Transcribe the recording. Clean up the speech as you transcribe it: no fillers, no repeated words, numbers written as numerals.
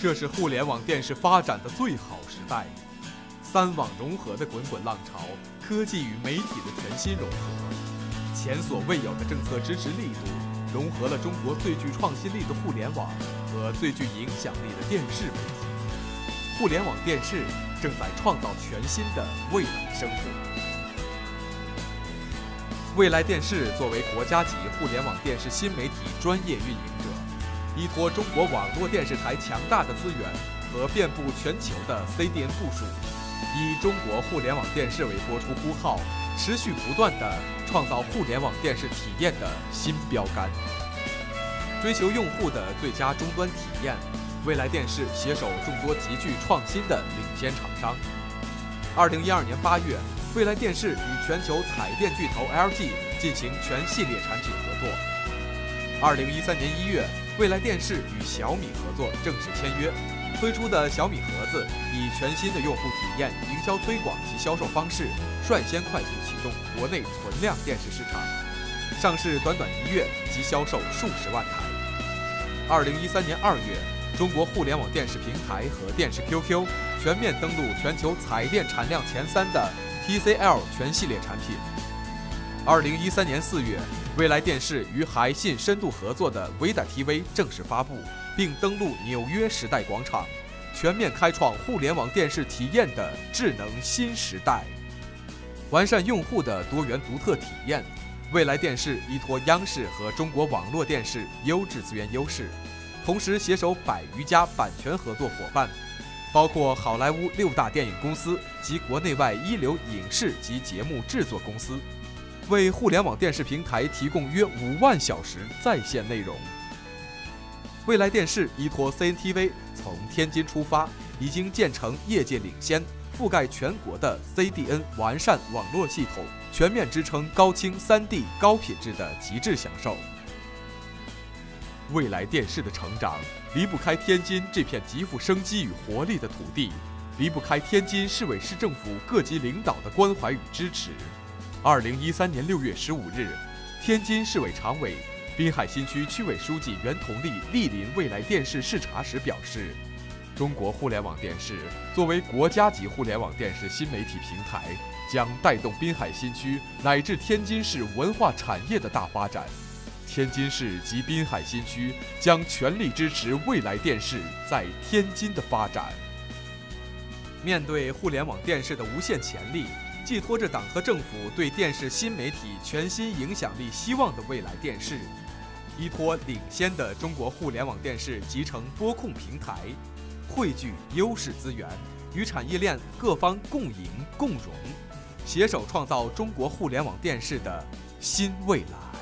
这是互联网电视发展的最好时代。三网融合的滚滚浪潮，科技与媒体的全新融合，前所未有的政策支持力度，融合了中国最具创新力的互联网和最具影响力的电视媒体。互联网电视正在创造全新的未来生活。未来电视作为国家级互联网电视新媒体专业运营者，依托中国网络电视台强大的资源和遍布全球的 CDN 部署，以中国互联网电视为播出呼号，持续不断地创造互联网电视体验的新标杆。追求用户的最佳终端体验，未来电视携手众多极具创新的领先厂商。2012年8月，未来电视与全球彩电巨头 LG 进行全系列产品合作。2013年1月，未来电视与小米合作正式签约，推出的小米盒子以全新的用户体验、营销推广及销售方式，率先快速启动国内存量电视市场，上市短短1月即销售数十万台。2013年2月，中国互联网电视平台和电视 QQ 全面登陆全球彩电产量前3的 TCL 全系列产品。2013年4月，未来电视与海信深度合作的维达 TV 正式发布，并登陆纽约时代广场，全面开创互联网电视体验的智能新时代。完善用户的多元独特体验，未来电视依托央视和中国网络电视优质资源优势，同时携手100余家版权合作伙伴，包括好莱坞6大电影公司及国内外一流影视及节目制作公司，为互联网电视平台提供约5万小时在线内容。未来电视依托 CNTV 从天津出发，已经建成业界领先、覆盖全国的 CDN 完善网络系统，全面支撑高清 3D 高品质的极致享受。未来电视的成长离不开天津这片极富生机与活力的土地，离不开天津市委市政府各级领导的关怀与支持。2013年6月15日，天津市委常委、滨海新区区委书记袁同丽莅临未来电视视察时表示，中国互联网电视作为国家级互联网电视新媒体平台，将带动滨海新区乃至天津市文化产业的大发展。天津市及滨海新区将全力支持未来电视在天津的发展。面对互联网电视的无限潜力，寄托着党和政府对电视新媒体全新影响力希望的未来电视，依托领先的中国互联网电视集成播控平台，汇聚优势资源，与产业链各方共赢共荣，携手创造中国互联网电视的新未来。